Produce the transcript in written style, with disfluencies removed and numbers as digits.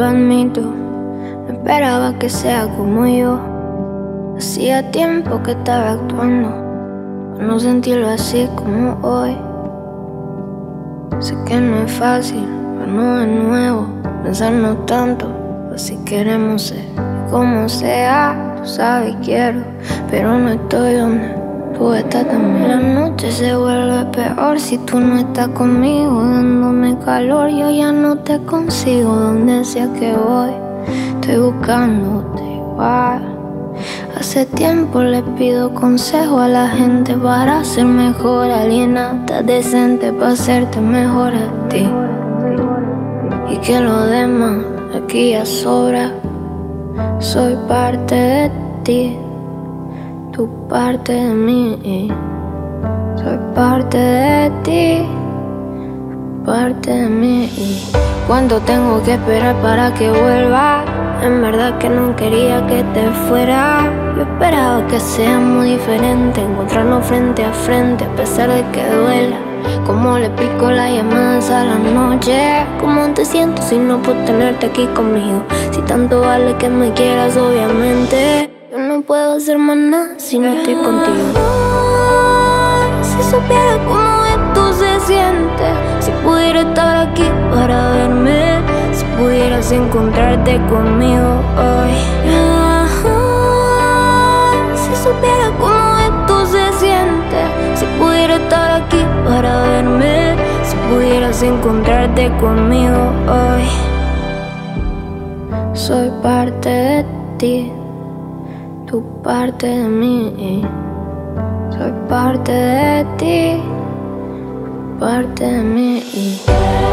lo admito, no esperaba que sea como yo. Hacía tiempo que estaba actuando por no sentirlo así como hoy. Sé que no es fácil, pero no de nuevo pensarnos tanto, así queremos ser. Y como sea, tú sabes quiero, pero no estoy donde tú estás también. La noche se vuelve peor si tú no estás conmigo, dándome calor. Yo ya no te consigo donde sea que voy, estoy buscándote igual. Hace tiempo le pido consejo a la gente para ser mejor, alienada, decente para hacerte mejor a ti. Y que lo demás aquí ya sobra. Soy parte de ti, tú parte de mí. Soy parte de ti, parte de mí. ¿Cuánto tengo que esperar para que vuelva? En verdad que no quería que te fuera. Yo esperaba que sea muy diferente, encontrarnos frente a frente a pesar de que duela. Cómo le pico las llamadas a la noche. ¿Cómo te siento si no puedo tenerte aquí conmigo? Si tanto vale que me quieras, obviamente. Yo no puedo hacer más nada si no estoy contigo. Si supiera cómo esto se siente, si pudiera estar aquí para verme, si pudieras encontrarte conmigo hoy. Si supiera cómo esto se siente, si pudiera estar aquí para verme, si pudieras encontrarte conmigo hoy. Soy parte de ti, tú parte de mí. Soy parte de ti, parte de mí.